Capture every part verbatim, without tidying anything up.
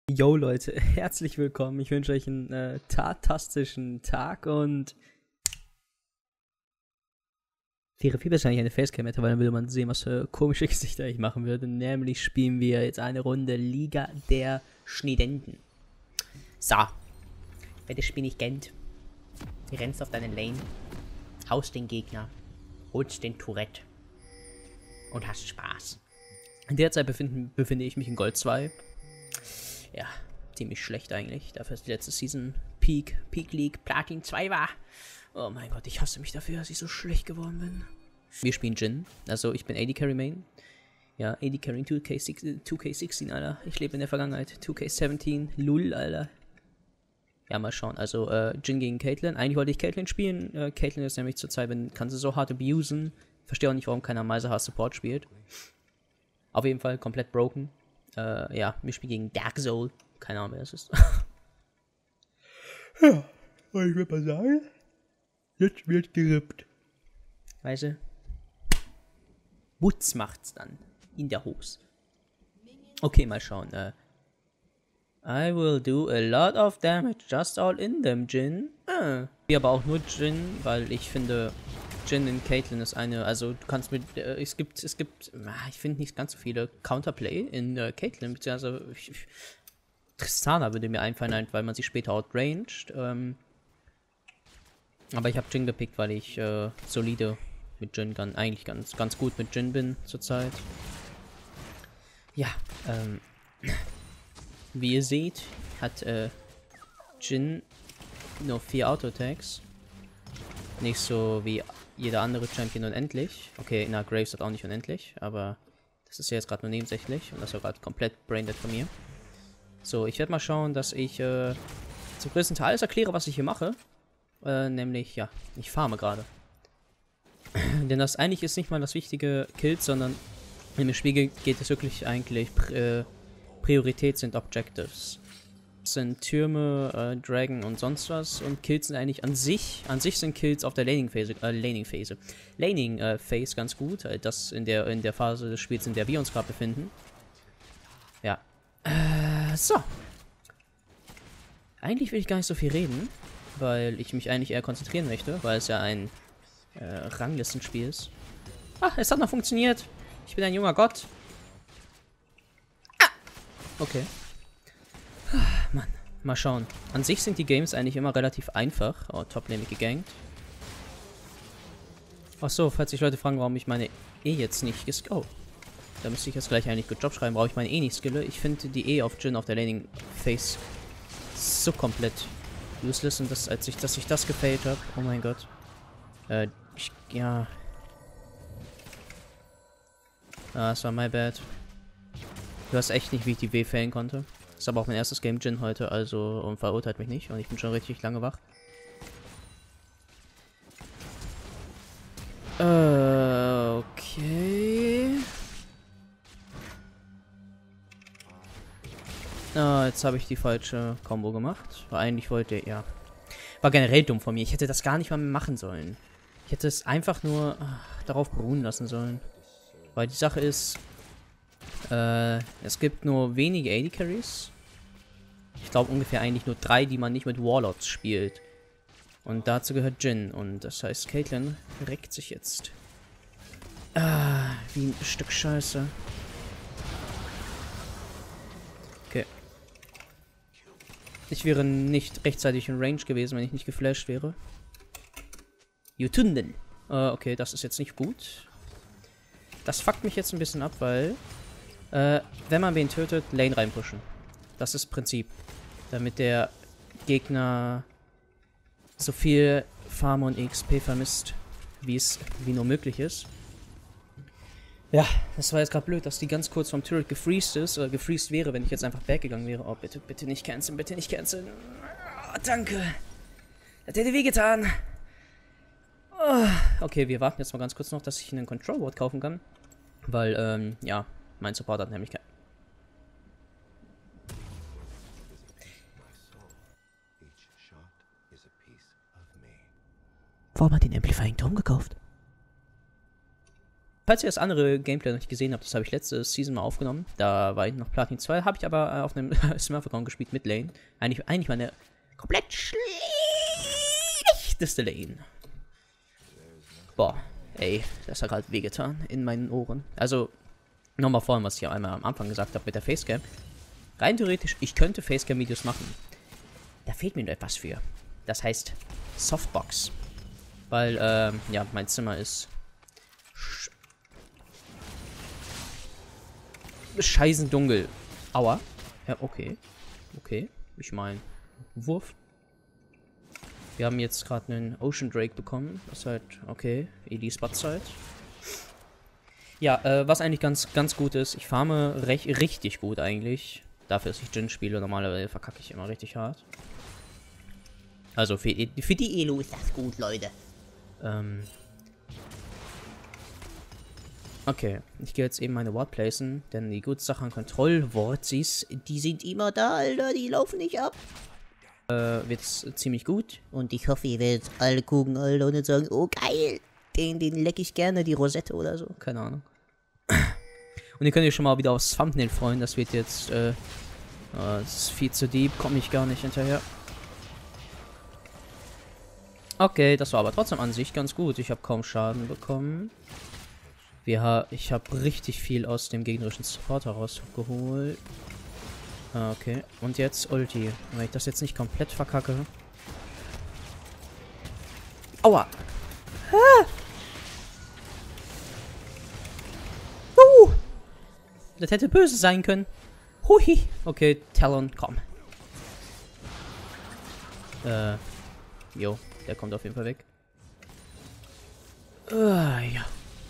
Yo Leute, herzlich willkommen. Ich wünsche euch einen äh, tatastischen Tag und wäre viel besser, wenn ich eine Facecam hätte, weil dann würde man sehen, was für komische Gesichter ich machen würde. Nämlich spielen wir jetzt eine Runde Liga der Schneidenden. So, wer das Spiel nicht kennt, du rennst auf deinen Lane, haust den Gegner, holst den Tourette und hast Spaß. In der Zeit befinden, befinde ich mich in Gold zwei. Ja, ziemlich schlecht eigentlich. Dafür ist die letzte Season Peak, Peak League, Platin zwei war. Oh mein Gott, ich hasse mich dafür, dass ich so schlecht geworden bin. Wir spielen Jhin. Also ich bin A D Carry Main. Ja, A D Carry two K sechzehn, Alter. Ich lebe in der Vergangenheit. two K siebzehn, Lul, Alter. Ja, mal schauen. Also, äh, Jhin gegen Caitlyn. Eigentlich wollte ich Caitlyn spielen. Äh, Caitlyn ist nämlich zurzeit, wenn kann sie so hart abusen. Verstehe auch nicht, warum keiner Meiserhaar Support spielt. Auf jeden Fall komplett broken. Äh, ja, wir spielen gegen Dark Soul. Keine Ahnung, wer das ist. Ja, und ich würde mal sagen, jetzt wird gerippt. Weißt du? Wutz macht's dann. In der Hose. Okay, mal schauen. Äh, I will do a lot of damage. Just all in them, Jhin. Ah. Ich aber auch nur Jhin, weil ich finde, Jhin in Caitlyn ist eine, also du kannst mit, äh, es gibt, es gibt, ah, ich finde nicht ganz so viele Counterplay in äh, Caitlyn, beziehungsweise ich, ich, Tristana würde mir einfallen, weil man sie später outranged, ähm, aber ich habe Jhin gepickt, weil ich äh, solide mit Jhin, kann, eigentlich ganz, ganz gut mit Jhin bin zurzeit. Ja, ähm, wie ihr seht, hat äh, Jhin nur vier Auto-Attacks, nicht so wie jeder andere Champion unendlich. Okay, na, Graves hat auch nicht unendlich, aber das ist ja jetzt gerade nur nebensächlich und das war gerade komplett braindead von mir. So, ich werde mal schauen, dass ich äh, zum größten Teil alles erkläre, was ich hier mache. Äh, nämlich, ja, ich farme gerade. Denn das eigentlich ist nicht mal das wichtige Kills, sondern in dem Spiel geht es wirklich eigentlich, äh, Priorität sind Objectives. Sind Türme, äh, Dragon und sonst was, und Kills sind eigentlich an sich, an sich sind Kills auf der Laning-Phase, äh, Laning-Phase, Laning-Phase ganz gut, äh, das in der, in der Phase des Spiels, in der wir uns gerade befinden. Ja. Äh, so. Eigentlich will ich gar nicht so viel reden, weil ich mich eigentlich eher konzentrieren möchte, weil es ja ein äh, Ranglistenspiel ist. Ah, es hat noch funktioniert. Ich bin ein junger Gott. Ah! Okay. Mann, mal schauen. An sich sind die Games eigentlich immer relativ einfach. Oh, top nämlich gegankt. Achso, falls sich Leute fragen, warum ich meine E jetzt nicht geskillt. Oh, da müsste ich jetzt gleich eigentlich Good Job schreiben, warum ich meine E nicht skille. Ich finde die E auf Jhin auf der Laning Phase so komplett useless, und das, als ich, dass ich das gefailt habe. Oh mein Gott. Äh, ich, ja. Ah, das war my bad. Du hast echt nicht, wie ich die W failen konnte. Das ist aber auch mein erstes Game Jhin heute, also und verurteilt mich nicht. Und ich bin schon richtig lange wach. Äh, okay. Ah, jetzt habe ich die falsche Combo gemacht. War eigentlich wollte, ja. War generell dumm von mir. Ich hätte das gar nicht mal machen sollen. Ich hätte es einfach nur ach, darauf beruhen lassen sollen. Weil die Sache ist, äh, es gibt nur wenige A D Carries. Ich glaube ungefähr eigentlich nur drei, die man nicht mit Warlords spielt. Und dazu gehört Jhin. Und das heißt, Caitlyn reckt sich jetzt. Ah, wie ein Stück Scheiße. Okay. Ich wäre nicht rechtzeitig in Range gewesen, wenn ich nicht geflasht wäre. Jutunden. Äh, okay, das ist jetzt nicht gut. Das fuckt mich jetzt ein bisschen ab, weil äh, wenn man wen tötet, Lane reinpushen. Das ist Prinzip. Damit der Gegner so viel Farm und X P vermisst, wie es wie nur möglich ist. Ja, das war jetzt gerade blöd, dass die ganz kurz vom Turret gefreezed ist, oder gefreezed wäre, wenn ich jetzt einfach backgegangen wäre. Oh, bitte, bitte nicht canceln, bitte nicht canceln. Oh, danke. Das hätte wehgetan. Oh. Okay, wir warten jetzt mal ganz kurz noch, dass ich einen Control Ward kaufen kann. Weil, ähm, ja, mein Support hat nämlich kein... Warum hat den Amplifying Dome gekauft? Falls ihr das andere Gameplay noch nicht gesehen habt, das habe ich letzte Season mal aufgenommen. Da war ich noch Platin zwei, habe ich aber äh, auf einem Smurf-Account gespielt mit Lane. Eigentlich, eigentlich meine komplett schlechteste Lane. Boah, ey, das hat halt wehgetan in meinen Ohren. Also, nochmal vorhin, was ich ja einmal am Anfang gesagt habe mit der Facecam. Rein theoretisch, ich könnte Facecam-Videos machen. Da fehlt mir nur etwas für. Das heißt Softbox. Weil, ähm, ja, mein Zimmer ist sch scheißen dunkel. Aua. Ja, okay. Okay. Ich meine, Wurf. Wir haben jetzt gerade einen Ocean Drake bekommen. Das ist halt, okay, Eli Spot-Zeit. Ja, äh, was eigentlich ganz, ganz gut ist, ich farme recht, richtig gut eigentlich. Dafür, dass ich Jhin spiele, normalerweise verkacke ich immer richtig hart. Also für, für die Elo ist das gut, Leute. Ähm. Okay, ich gehe jetzt eben meine Ward placen, denn die gute Sache an Kontrollwortsies, die sind immer da, Alter, die laufen nicht ab. Äh, wird's ziemlich gut. Und ich hoffe, ihr werdet alle gucken, Alter, und sagen, oh geil, den, den leck ich gerne, die Rosette oder so, keine Ahnung. Und ihr könnt euch schon mal wieder aufs Thumbnail freuen, das wird jetzt, äh, das ist viel zu deep, komme ich gar nicht hinterher. Okay, das war aber trotzdem an sich ganz gut. Ich habe kaum Schaden bekommen. Wir ha ich habe richtig viel aus dem gegnerischen Support herausgeholt. Okay, und jetzt Ulti. Wenn ich das jetzt nicht komplett verkacke. Aua! Ah! Uh! Das hätte böse sein können. Hui! Okay, Talon, komm. Äh, jo. Der kommt auf jeden Fall weg. Uh, ja.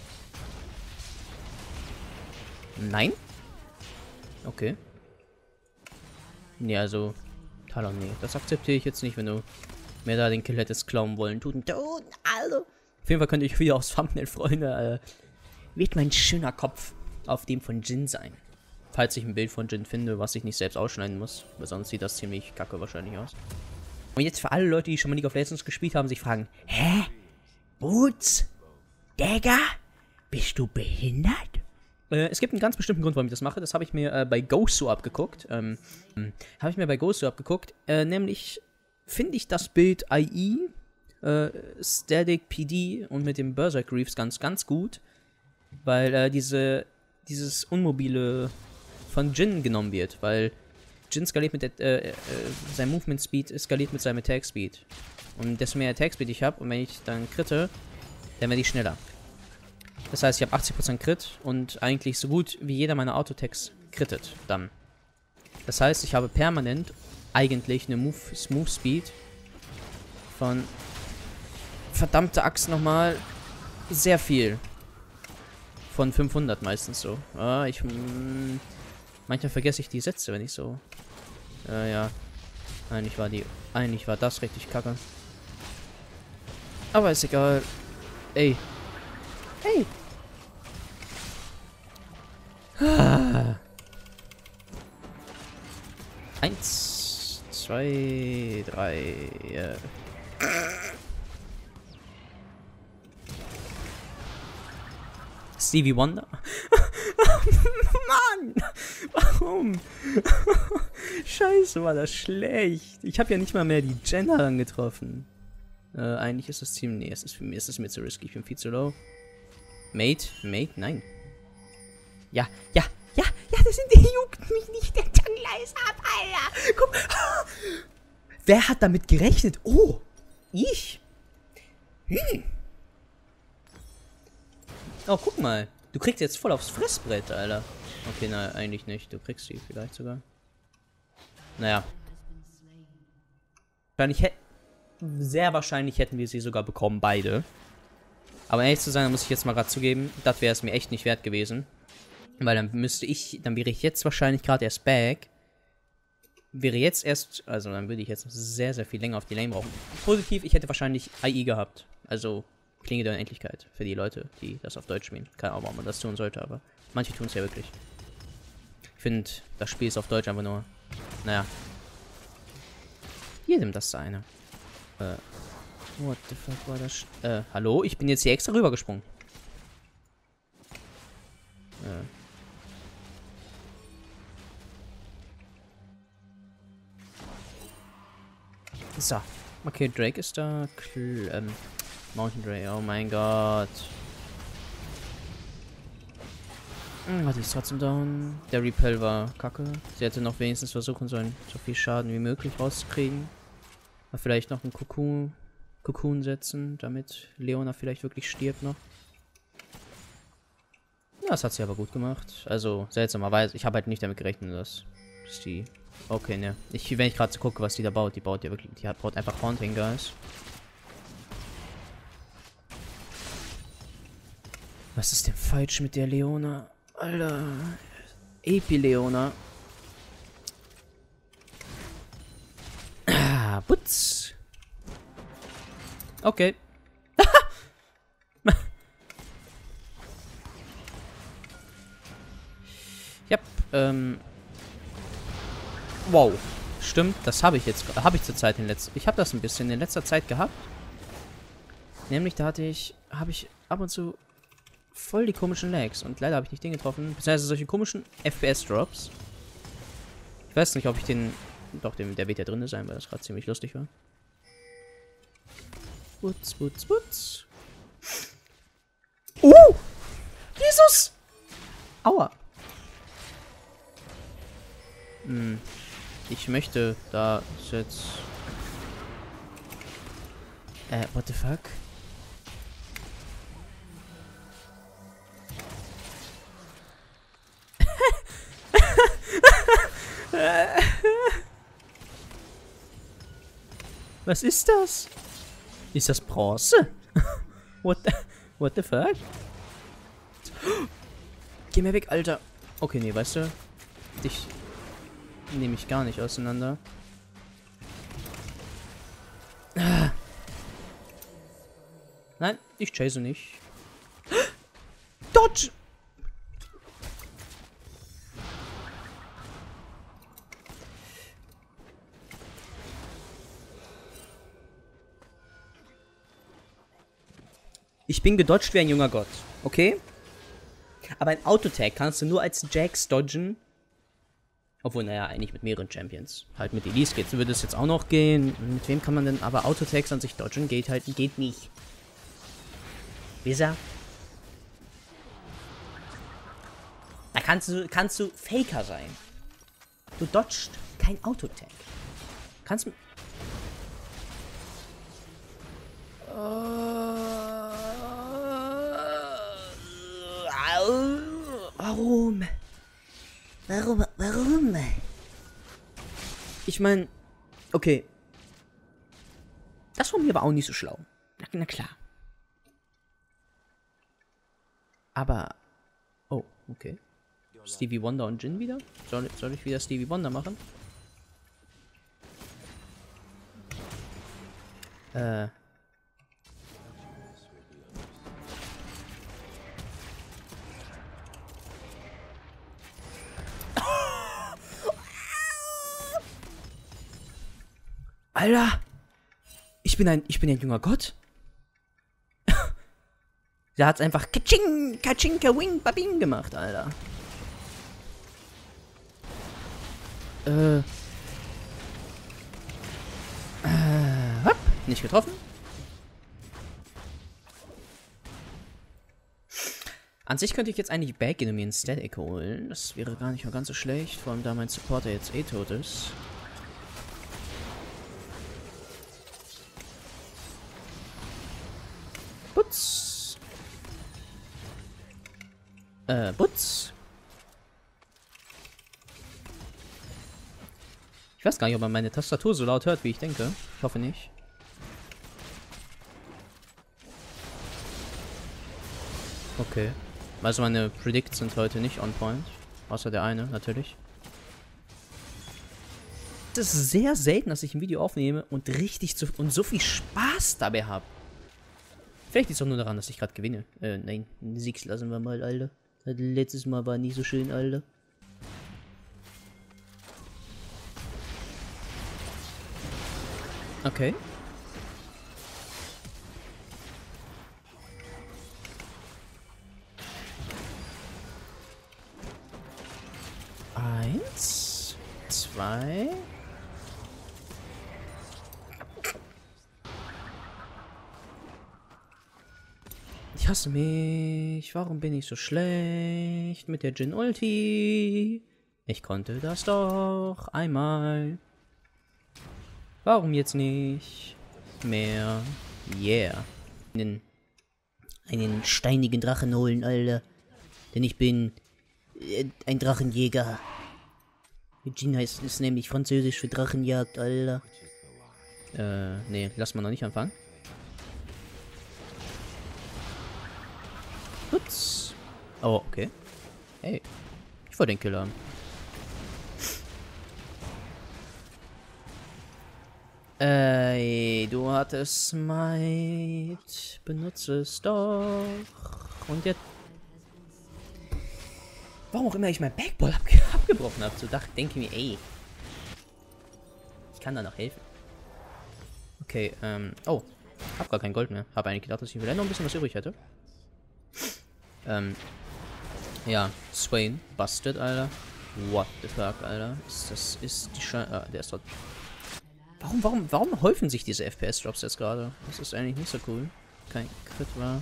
Nein? Okay. Nee, also... Talon, nee. Das akzeptiere ich jetzt nicht, wenn du mir da den Kill hättest klauen wollen. Tut tut, also. Auf jeden Fall könnt ihr euch wieder aufs Thumbnail freuen. Äh, wird mein schöner Kopf auf dem von Jhin sein. Falls ich ein Bild von Jhin finde, was ich nicht selbst ausschneiden muss. Weil sonst sieht das ziemlich kacke wahrscheinlich aus. Und jetzt für alle Leute, die schon mal League of Legends gespielt haben, sich fragen, hä? Boots? Digga? Bist du behindert? Äh, es gibt einen ganz bestimmten Grund, warum ich das mache. Das habe ich mir äh, bei Gosu abgeguckt. Ähm, habe ich mir bei Gosu abgeguckt. Äh, nämlich finde ich das Bild I E, äh, Static P D und mit dem Berserk Reefs ganz, ganz gut. Weil äh, diese, dieses Unmobile von Jhin genommen wird. Weil Jhin skaliert mit der, äh, äh, sein Movement Speed skaliert mit seinem Attack Speed. Und desto mehr Attack Speed ich habe und wenn ich dann kritte, dann werde ich schneller. Das heißt, ich habe achtzig Prozent Crit und eigentlich so gut wie jeder meiner Autotechs crittet dann. Das heißt, ich habe permanent eigentlich eine Move, Move Speed von verdammte Axt nochmal sehr viel. Von fünfhundert meistens so. Ah, ich... Mh, manchmal vergesse ich die Sätze, wenn ich so... Äh, ja. Eigentlich war die... Eigentlich war das richtig kacke. Aber ist egal. Ey. Hey. Ah. Eins, zwei, drei. Äh. Stevie Wonder? Mann! Warum? Scheiße, war das schlecht. Ich habe ja nicht mal mehr die Jenna angetroffen. Äh, eigentlich ist das Team... Nee, es ist, für mich, es ist mir zu risky. Ich bin viel zu low. Mate? Mate? Nein. Ja, ja, ja, ja, das sind die... Juckt mich nicht, der Jungler ist ab, Alter. Guck. Wer hat damit gerechnet? Oh, ich? Hm. Oh, guck mal. Du kriegst jetzt voll aufs Fressbrett, Alter. Okay, nein, eigentlich nicht. Du kriegst sie vielleicht sogar. Naja. Wahrscheinlich hätte... Sehr wahrscheinlich hätten wir sie sogar bekommen, beide. Aber ehrlich zu sein, muss ich jetzt mal gerade zugeben, das wäre es mir echt nicht wert gewesen. Weil dann müsste ich, dann wäre ich jetzt wahrscheinlich gerade erst back. Wäre jetzt erst, also dann würde ich jetzt sehr, sehr viel länger auf die Lane brauchen. Positiv, ich hätte wahrscheinlich I E gehabt. Also Klinge der Unendlichkeit für die Leute, die das auf Deutsch spielen. Keine Ahnung, warum man das tun sollte, aber manche tun es ja wirklich. Ich finde, das Spiel ist auf Deutsch einfach nur, naja. Jedem das seine. Äh, what the fuck war das? Äh, hallo? Ich bin jetzt hier extra rübergesprungen. Äh. So. Okay, Drake ist da. Kl ähm, Mountain Drake, oh mein Gott. Hm, warte, ist trotzdem down. Der Repel war kacke. Sie hätte noch wenigstens versuchen sollen, so viel Schaden wie möglich rauszukriegen. Aber vielleicht noch einen Cocoon, Cocoon setzen, damit Leona vielleicht wirklich stirbt noch. Ja, das hat sie aber gut gemacht. Also, seltsamerweise. Ich habe halt nicht damit gerechnet, dass, dass die... Okay, ne. Ich, wenn ich gerade so gucke, was die da baut, die baut ja wirklich... Die baut einfach Haunting, Guys. Was ist denn falsch mit der Leona? Alter. Epi-Leona. Ah, Putz. Okay. Ja, ähm... Wow. Stimmt, das habe ich jetzt... Habe ich zurzeit in letzter... Ich habe das ein bisschen in letzter Zeit gehabt. Nämlich, da hatte ich... Habe ich ab und zu... voll die komischen Lags. Und leider habe ich nicht den getroffen. Beziehungsweise solche komischen F P S-Drops. Ich weiß nicht, ob ich den... Doch, den, der wird ja drin sein, weil das gerade ziemlich lustig war. Putz, putz, putz. Uh! Jesus! Aua. Hm. Ich möchte da jetzt... Äh, what the fuck? Was ist das? Ist das Bronze? What the, what the fuck? Geh mir weg, Alter. Okay, nee, weißt du? Dich nehme ich gar nicht auseinander. Ah. Nein, ich chase nicht. Dodge! Ich bin gedodged wie ein junger Gott, okay? Aber ein Autotag kannst du nur als Jax dodgen. Obwohl, naja, eigentlich mit mehreren Champions. Halt mit Elise geht's, würde es jetzt auch noch gehen. Mit wem kann man denn, aber Autotags an sich dodgen geht halt, geht nicht. Wisst ihr? Da kannst du, kannst du Faker sein. Du dodgst kein Autotag. Kannst du... Warum? Warum? Warum? Ich meine, okay. Das von mir war auch nicht so schlau. Na, na klar. Aber... Oh, okay. Stevie Wonder und Jin wieder? Soll, soll ich wieder Stevie Wonder machen? Äh... Alter! Ich bin ein, ich bin ein junger Gott. Der hat's einfach Kaching, Kaching, Kawing, Babing gemacht, Alter. Äh. Äh, hopp. Nicht getroffen. An sich könnte ich jetzt eigentlich Back in mir einen Static holen. Das wäre gar nicht mal ganz so schlecht. Vor allem da mein Supporter jetzt eh tot ist. Putz. Äh, Putz. Ich weiß gar nicht, ob man meine Tastatur so laut hört, wie ich denke. Ich hoffe nicht. Okay. Also meine Predicts sind heute nicht on point. Außer der eine, natürlich. Es ist sehr selten, dass ich ein Video aufnehme und richtig zu, und so viel Spaß dabei habe. Vielleicht liegt es auch nur daran, dass ich gerade gewinne. Äh, nein, Siegs lassen wir mal, Alter. Das letztes Mal war nicht so schön, Alter. Okay. Ich hasse mich. Warum bin ich so schlecht mit der Jhin-Ulti? Ich konnte das doch einmal. Warum jetzt nicht mehr? Yeah. Einen, einen steinigen Drachen holen, Alter. Denn ich bin äh, ein Drachenjäger. Jhin heißt ist nämlich französisch für Drachenjagd, Alter. Äh, nee, lass mal noch nicht anfangen. Ups. Oh, okay. Hey. Ich wollte den Kill haben. Ey, du hattest Smite. Benutze es doch. Und jetzt... Warum auch immer ich mein Backball abge abgebrochen habe. So dachte, denke mir, ey. Ich kann da noch helfen. Okay, ähm... Oh. Hab gar kein Gold mehr. Hab eigentlich gedacht, dass ich vielleicht noch ein bisschen was übrig hätte. Ähm... Ja, Swain. Busted, Alter. What the fuck, Alter. Ist das... Ist die Sche... Ah, der ist dort... Warum, warum, warum häufen sich diese F P S-Drops jetzt gerade? Das ist eigentlich nicht so cool. Kein Crit war.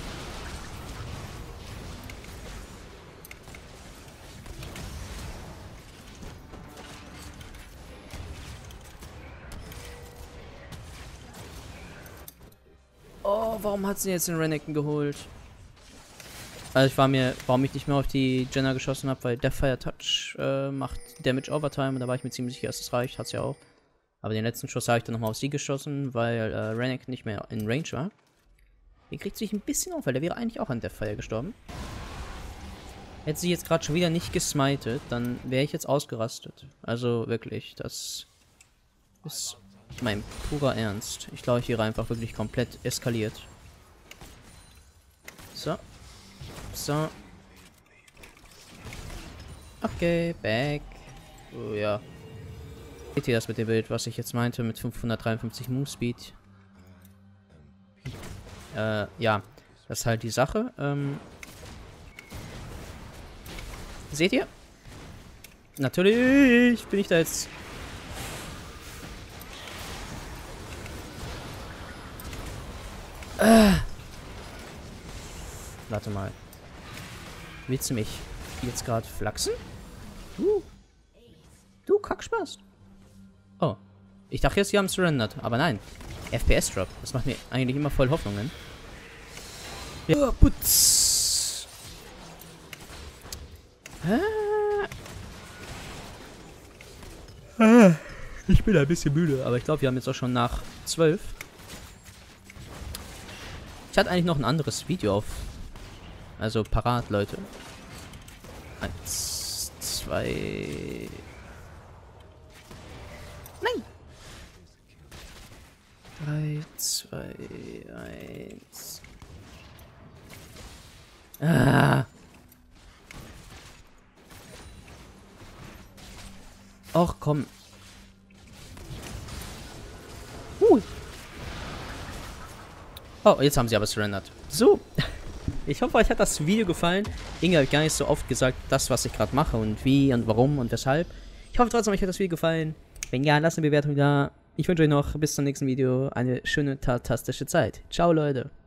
Oh, warum hat sie jetzt den Renekton geholt? Also ich war mir, warum ich nicht mehr auf die Jenna geschossen habe, weil Deathfire Touch äh, macht Damage Overtime und da war ich mir ziemlich sicher, dass es reicht. Hat's ja auch. Aber den letzten Schuss habe ich dann nochmal auf sie geschossen, weil äh, Renekton nicht mehr in Range war. Hier kriegt sich ein bisschen auf, weil der wäre eigentlich auch an Deathfire gestorben. Hätte sie jetzt gerade schon wieder nicht gesmited, dann wäre ich jetzt ausgerastet. Also wirklich, das ist mein purer Ernst. Ich glaube, ich wäre einfach wirklich komplett eskaliert. So. So. Okay, back. Oh ja. Seht ihr das mit dem Bild, was ich jetzt meinte, mit fünfhundertdreiundfünfzig Move Speed? Äh, ja. Das ist halt die Sache. Ähm. Seht ihr? Natürlich bin ich da jetzt... Äh. Warte mal. Willst du mich jetzt gerade flachsen? Du? Du Kackspaß. Oh. Ich dachte jetzt, sie haben surrendered. Aber nein. F P S-Drop. Das macht mir eigentlich immer voll Hoffnungen. Ja, putz. Ah. Ich bin ein bisschen müde. Aber ich glaube, wir haben jetzt auch schon nach zwölf. Ich hatte eigentlich noch ein anderes Video auf. Also parat, Leute. Eins, zwei... Nein! drei, zwei, eins... Ah! Och, komm. Uh. Oh, jetzt haben sie aber surrendered. So. Ich hoffe, euch hat das Video gefallen. Inge hat gar nicht so oft gesagt, das, was ich gerade mache und wie und warum und weshalb. Ich hoffe trotzdem, euch hat das Video gefallen. Wenn ja, lasst eine Bewertung da. Ich wünsche euch noch bis zum nächsten Video eine schöne, fantastische Zeit. Ciao, Leute.